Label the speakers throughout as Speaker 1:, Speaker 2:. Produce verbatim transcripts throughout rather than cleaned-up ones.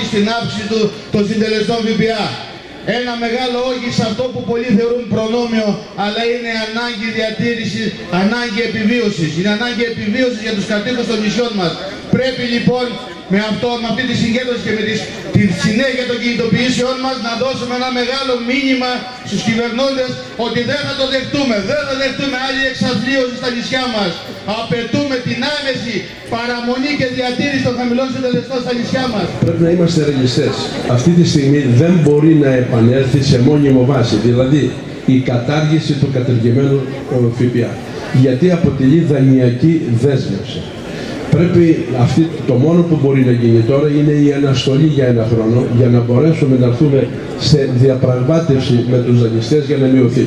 Speaker 1: στην αύξηση του, των συντελεστών ΦΠΑ. Ένα μεγάλο όχι σε αυτό που πολλοί θεωρούν προνόμιο, αλλά είναι ανάγκη διατήρησης, ανάγκη επιβίωσης. Είναι ανάγκη επιβίωσης για τους κατοίκους των νησιών μας. Πρέπει λοιπόν με, αυτό, με αυτή τη συγκέντρωση και με τη, τη συνέχεια των κινητοποιήσεων μας να δώσουμε ένα μεγάλο μήνυμα στους κυβερνώντες ότι δεν θα το δεχτούμε. Δεν θα δεχτούμε άλλη εξαθλίωση στα νησιά μας. Απαιτούμε την άμεση παραμονή και διατήρηση των χαμηλών συντελεστών στα νησιά μας.
Speaker 2: Πρέπει να είμαστε ρεαλιστές. Αυτή τη στιγμή δεν μπορεί να επανέλθει σε μόνιμο βάση. Δηλαδή η κατάργηση του κατεργημένου ΦΠΑ. Γιατί αποτελεί δανειακή δέσμευση. Πρέπει αυτή, το μόνο που μπορεί να γίνει τώρα είναι η αναστολή για ένα χρόνο για να μπορέσουμε να έρθουμε σε διαπραγμάτευση με τους δανειστές για να μειωθεί.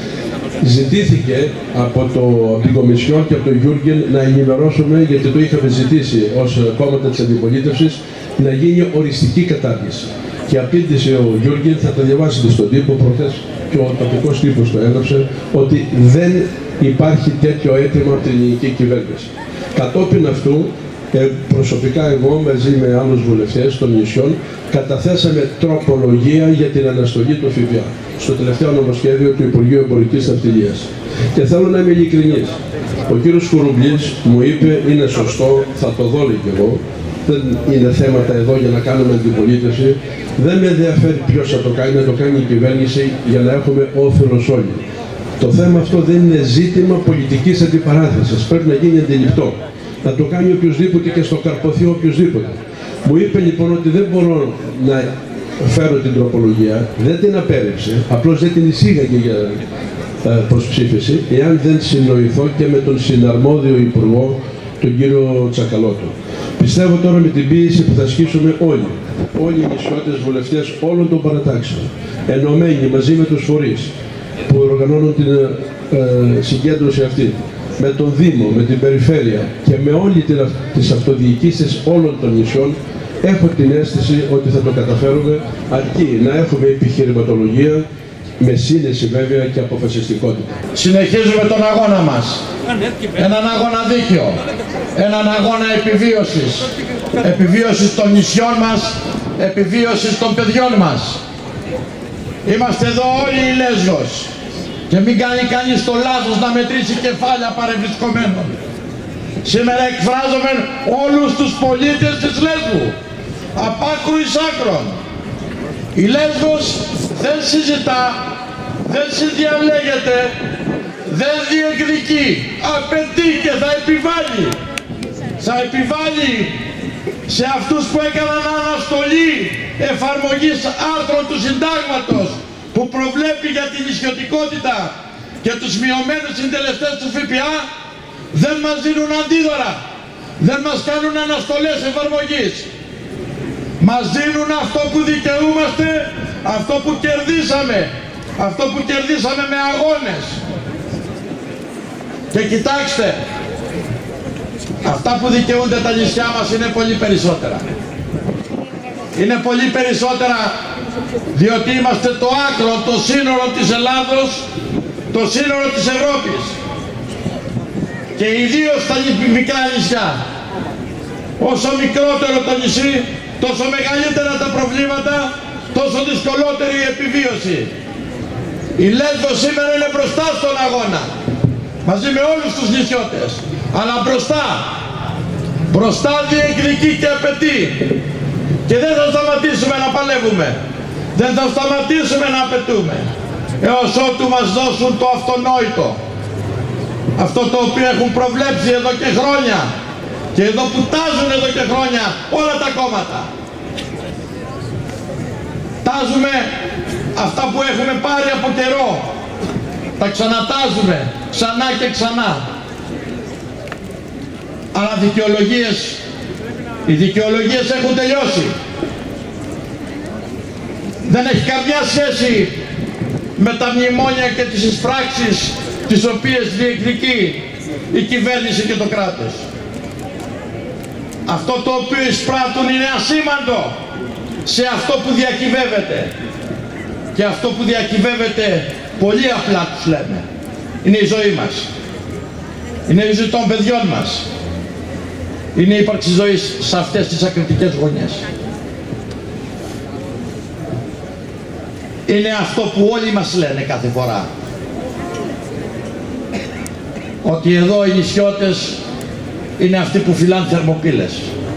Speaker 2: Ζητήθηκε από, το, από την Κομισιόν και από τον Γιούργεν να ενημερώσουμε, γιατί το είχαμε ζητήσει ως κόμματα της αντιπολίτευσης, να γίνει οριστική κατάργηση. Και απήντησε ο Γιούργεν, θα τα διαβάσετε στον τύπο προχθές και ο τοπικός τύπος το έγραψε, ότι δεν υπάρχει τέτοιο αίτημα από την ελληνική κυβέρνηση. Κατόπιν αυτού, ε, προσωπικά εγώ μαζί με άλλους βουλευτές των νησιών καταθέσαμε τροπολογία για την αναστολή του ΦΠΑ στο τελευταίο νομοσχέδιο του Υπουργείου Εμπορικής Ναυτιλίας. Και θέλω να είμαι ειλικρινής. Ο κύριος Κουρουμπλής μου είπε είναι σωστό, θα το δω και εγώ. Δεν είναι θέματα εδώ για να κάνουμε αντιπολίτευση. Δεν με ενδιαφέρει ποιος θα το κάνει, να το κάνει η κυβέρνηση για να έχουμε όφελος όλοι. Το θέμα αυτό δεν είναι ζήτημα πολιτικής αντιπαράθεσης. Πρέπει να γίνει αντιληπτό. Να το κάνει οποιοδήποτε και στο καρποθεί οποιοδήποτε. Μου είπε λοιπόν ότι δεν μπορώ να φέρω την τροπολογία, δεν την απέρριψε, απλώς δεν την εισήγαγε για προς ψήφιση, εάν δεν συνοηθώ και με τον συναρμόδιο υπουργό, τον κύριο Τσακαλώτο. Πιστεύω τώρα με την πίεση που θα ασκήσουμε όλοι, όλοι οι νησιώτες βουλευτές όλων των παρατάξεων, ενωμένοι μαζί με τους φορείς που οργανώνουν την ε, συγκέντρωση αυτή, με τον Δήμο, με την Περιφέρεια και με όλη την, τις αυτοδιοικήσεις όλων των νησιών, έχω την αίσθηση ότι θα το καταφέρουμε, αρκεί να έχουμε επιχειρηματολογία, με σύνεση βέβαια και αποφασιστικότητα.
Speaker 1: Συνεχίζουμε τον αγώνα μας. Έναν αγώνα δίκαιο. Έναν αγώνα επιβίωσης. Επιβίωσης των νησιών μας, επιβίωσης των παιδιών μας. Είμαστε εδώ όλοι οι Λέσβος. Και μην κάνει κανείς το λάθος να μετρήσει κεφάλια παρευρισκομένων. Σήμερα εκφράζομαι όλους τους πολίτες της Λέσβου. Απ' άκρου εις άκρον. Η Λέσβος δεν συζητά, δεν συνδιαλέγεται, δεν διεκδικεί. Απαιτεί και θα επιβάλλει. Θα επιβάλλει σε αυτούς που έκαναν αναστολή εφαρμογής άρθρων του συντάγματος που προβλέπει για την νησιωτικότητα και τους μειωμένους συντελεστές του ΦΠΑ, δεν μας δίνουν αντίδωρα, δεν μας κάνουν αναστολές εφαρμογής. Μας δίνουν αυτό που δικαιούμαστε, αυτό που κερδίσαμε, αυτό που κερδίσαμε με αγώνες. Και κοιτάξτε, αυτά που δικαιούνται τα νησιά μας είναι πολύ περισσότερα. Είναι πολύ περισσότερα διότι είμαστε το άκρο, το σύνορο της Ελλάδος, το σύνορο της Ευρώπης. Και ιδίως τα μικρά νησιά. Όσο μικρότερο το νησί, τόσο μεγαλύτερα τα προβλήματα, τόσο δυσκολότερη η επιβίωση. Η Λέσβος σήμερα είναι μπροστά στον αγώνα, μαζί με όλους τους νησιώτες. Αλλά μπροστά, μπροστά διεκδικεί και απαιτεί. Και δεν θα σταματήσουμε να παλεύουμε. Δεν θα σταματήσουμε να απαιτούμε. Έως ότου μας δώσουν το αυτονόητο. Αυτό το οποίο έχουν προβλέψει εδώ και χρόνια. Και εδώ που τάζουν εδώ και χρόνια όλα τα κόμματα. Τάζουμε αυτά που έχουμε πάρει από καιρό. Τα ξανατάζουμε ξανά και ξανά. Αλλά δικαιολογίες, οι δικαιολογίες έχουν τελειώσει. Δεν έχει καμιά σχέση με τα μνημόνια και τις εισπράξεις τις οποίες διεκδικεί η κυβέρνηση και το κράτος. Αυτό το οποίο εισπράττουν είναι ασήμαντο σε αυτό που διακυβεύεται. Και αυτό που διακυβεύεται πολύ απλά τους λέμε. Είναι η ζωή μας. Είναι η ζωή των παιδιών μας. Είναι η ύπαρξη ζωής σε αυτές τις ακριτικές γωνιές. είναι αυτό που όλοι μας λένε κάθε φορά. Ότι εδώ οι νησιώτες είναι αυτοί που φυλάνε θερμοπύλες.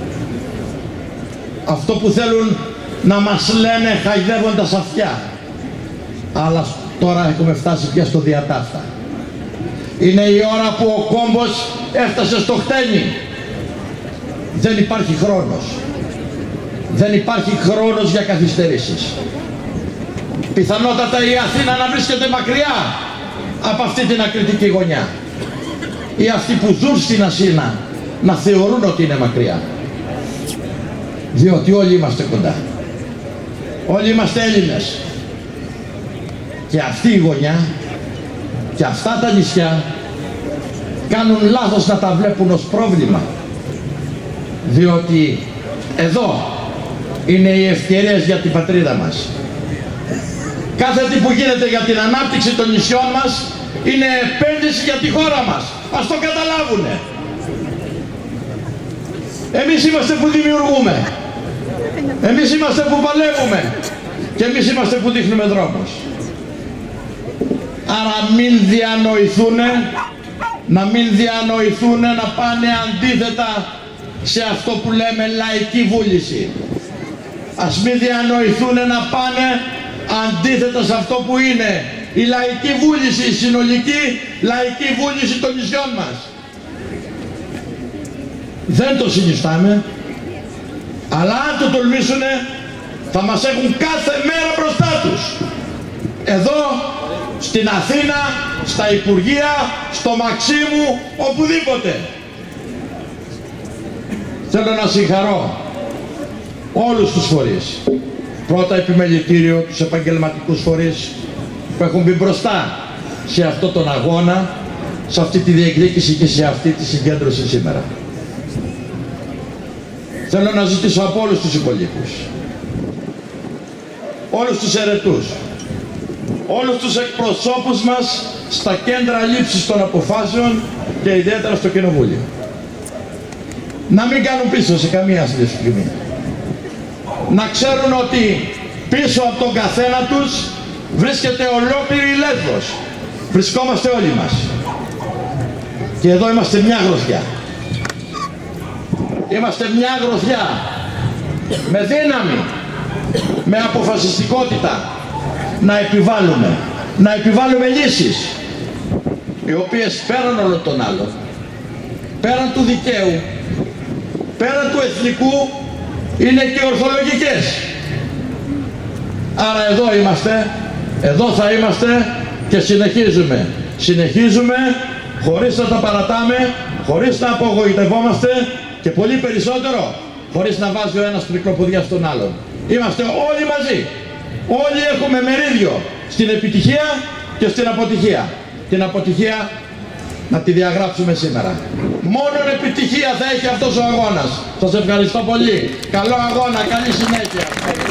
Speaker 1: Αυτό που θέλουν να μας λένε χαϊδεύοντας αυτιά. Αλλά τώρα έχουμε φτάσει πια στο διατάφτα. Είναι η ώρα που ο κόμπος έφτασε στο χτένι. Δεν υπάρχει χρόνος. Δεν υπάρχει χρόνος για καθυστερήσεις. Πιθανότατα η Αθήνα να βρίσκεται μακριά από αυτή την ακριτική γωνιά. Ή αυτοί που ζουν στην Αθήνα να θεωρούν ότι είναι μακριά. Διότι όλοι είμαστε κοντά. Όλοι είμαστε Έλληνες. Και αυτή η γωνιά και αυτά τα νησιά κάνουν λάθος να τα βλέπουν ως πρόβλημα. Διότι εδώ είναι οι ευκαιρίες για την πατρίδα μας. Κάθε τι που γίνεται για την ανάπτυξη των νησιών μας είναι επένδυση για τη χώρα μας. Ας το καταλάβουνε. Εμείς είμαστε που δημιουργούμε. Εμείς είμαστε που παλεύουμε. Και εμείς είμαστε που δείχνουμε δρόμους. Άρα μην διανοηθούνε, να μην διανοηθούνε να πάνε αντίθετα σε αυτό που λέμε λαϊκή βούληση. Ας μην διανοηθούνε να πάνε αντίθετα σε αυτό που είναι η λαϊκή βούληση, η συνολική λαϊκή βούληση των νησιών μας. Δεν το συνιστάμε, αλλά αν το τολμήσουνε θα μας έχουν κάθε μέρα μπροστά τους. Εδώ, στην Αθήνα, στα Υπουργεία, στο Μαξίμου, οπουδήποτε. Θέλω να συγχαρώ όλους τους φορείς. Πρώτα επιμελητήριο, τους επαγγελματικούς φορείς που έχουν μπει μπροστά σε αυτό τον αγώνα, σε αυτή τη διεκδίκηση και σε αυτή τη συγκέντρωση σήμερα. Θέλω να ζητήσω από όλους τους υπολείπους, όλους τους ερετούς, όλους τους εκπροσώπους μας στα κέντρα λήψης των αποφάσεων και ιδιαίτερα στο Κοινοβούλιο, να μην κάνουν πίσω σε καμία στιγμή. Να ξέρουν ότι πίσω από τον καθένα τους βρίσκεται ολόκληρη η Λέσβος. Βρισκόμαστε όλοι μας. Και εδώ είμαστε μια γροθιά. Είμαστε μια γροθιά με δύναμη, με αποφασιστικότητα να επιβάλλουμε, να επιβάλλουμε λύσεις οι οποίες πέραν όλων των άλλων, πέραν του δικαίου, πέραν του εθνικού, είναι και ορθολογικές. Άρα εδώ είμαστε, εδώ θα είμαστε και συνεχίζουμε. Συνεχίζουμε χωρίς να τα παρατάμε, χωρίς να απογοητευόμαστε και πολύ περισσότερο χωρίς να βάζει ο ένας τρικλοποδιά στον άλλον. Είμαστε όλοι μαζί. Όλοι έχουμε μερίδιο στην επιτυχία και στην αποτυχία. Την αποτυχία να τη διαγράψουμε σήμερα. Μόνον επιτυχία θα έχει αυτός ο αγώνας. Σας ευχαριστώ πολύ. Καλό αγώνα, καλή συνέχεια.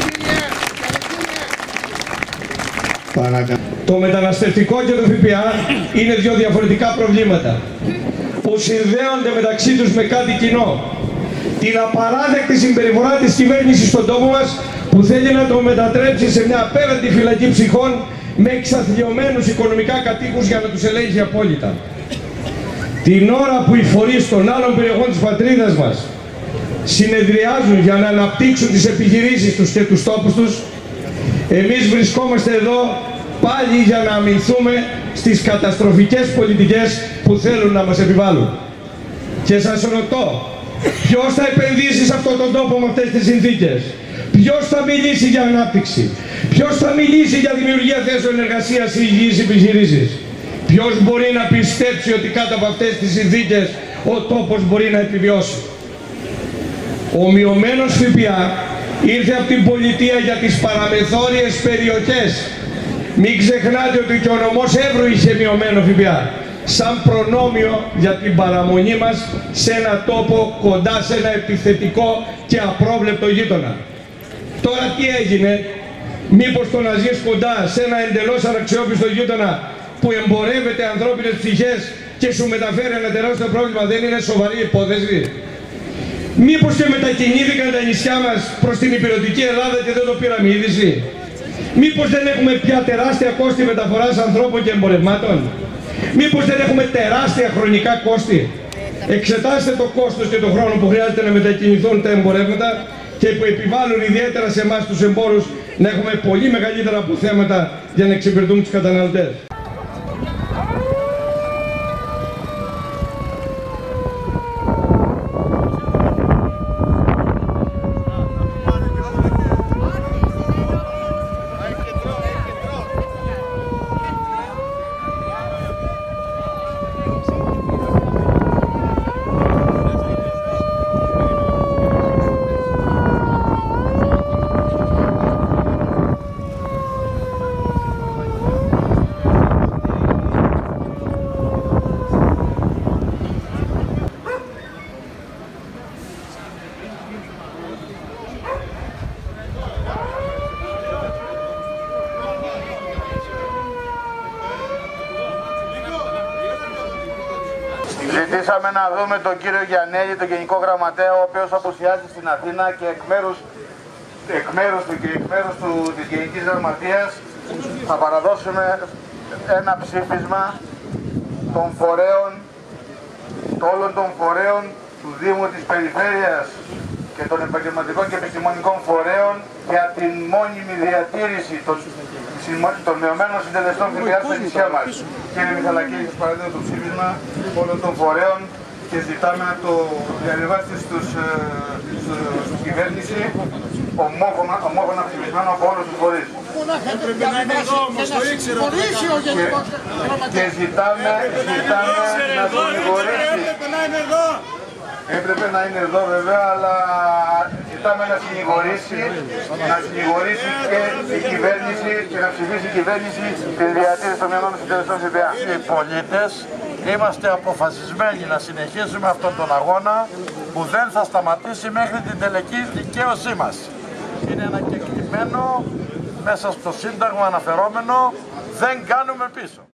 Speaker 3: Το μεταναστευτικό και το ΦΠΑ είναι δύο διαφορετικά προβλήματα που συνδέονται μεταξύ τους με κάτι κοινό. Την απαράδεκτη συμπεριφορά της κυβέρνησης στον τόπο μας που θέλει να το μετατρέψει σε μια απέραντη φυλακή ψυχών με εξαθλιωμένους οικονομικά κατοίκους για να τους ελέγχει απόλυτα. Την ώρα που οι φορείς των άλλων περιοχών της πατρίδας μας συνεδριάζουν για να αναπτύξουν τις επιχειρήσεις τους και τους τόπους τους, εμείς βρισκόμαστε εδώ πάλι για να αμυνθούμε στις καταστροφικές πολιτικές που θέλουν να μας επιβάλλουν. Και σας ρωτώ, ποιος θα επενδύσει σε αυτόν τον τόπο με αυτές τις συνθήκες? Ποιος θα μιλήσει για ανάπτυξη? Ποιος θα μιλήσει για δημιουργία θέσεων εργασίας σε υγιείς επιχειρήσεις? Ποιος μπορεί να πιστέψει ότι κάτω από αυτές τις συνθήκες ο τόπος μπορεί να επιβιώσει? Ο μειωμένος ΦΠΑ ήρθε από την πολιτεία για τις παραμεθόριες περιοχές. Μην ξεχνάτε ότι και ο νομός Εύρου είχε μειωμένο ΦΠΑ σαν προνόμιο για την παραμονή μας σε ένα τόπο κοντά σε ένα επιθετικό και απρόβλεπτο γείτονα. Τώρα τι έγινε? Μήπως το να ζεις κοντά σε ένα εντελώς αναξιόπιστο γείτονα που εμπορεύεται ανθρώπινες ψυχές και σου μεταφέρει ένα τεράστιο πρόβλημα δεν είναι σοβαρή υπόθεση? Μήπως και μετακινήθηκαν τα νησιά μας προς την υπηρετική Ελλάδα και δεν το πήραμε είδηση? Μήπως δεν έχουμε πια τεράστια κόστη μεταφοράς ανθρώπων και εμπορευμάτων? Μήπως δεν έχουμε τεράστια χρονικά κόστη? Εξετάστε το κόστος και το χρόνο που χρειάζεται να μετακινηθούν τα εμπορεύματα και που επιβάλλουν ιδιαίτερα σε εμάς τους εμπόρους να έχουμε πολύ μεγαλύτερα αποθέματα για να εξυπηρετούν τους καταναλωτές.
Speaker 4: Ζητήσαμε να δούμε τον κύριο Γιαννέλη, τον Γενικό Γραμματέα, ο οποίος απουσιάζει στην Αθήνα και εκ μέρους, εκ μέρους του και εκ μέρους του, της Γενικής Γραμματείας θα παραδώσουμε ένα ψήφισμα των φορέων, όλων των φορέων του Δήμου της Περιφέρειας και των επαγγελματικών και επιστημονικών φορέων για την μόνιμη διατήρηση των, των μειωμένων συντελεστών ΦΠΑ στα νησιά μας. Κύριε Μιχαλακίδη, σας παραδίνω το ψήφισμα όλων των φορέων και ζητάμε να το διαβιβάσετε στους, στην κυβέρνηση ομόφωνα, ομόφωνα ψηφισμένο από όλους τους φορείς.
Speaker 5: Έπρεπε να είναι εδώ όμως, το ήξερα.
Speaker 4: Και ζητάμε, ζητάμε να τον συγχωρήσει. Έπρεπε να είναι εδώ βέβαια, αλλά ζητάμε να συνηγορήσει, να συνηγορήσει και η κυβέρνηση και να ψηφίσει η κυβέρνηση την διατήρηση των μειωμένων συντελεστών ΦΠΑ.
Speaker 1: Οι πολίτες είμαστε αποφασισμένοι να συνεχίσουμε αυτόν τον αγώνα που δεν θα σταματήσει μέχρι την τελική δικαίωσή μας. Είναι ένα κεκτημένο μέσα στο Σύνταγμα αναφερόμενο, δεν κάνουμε πίσω.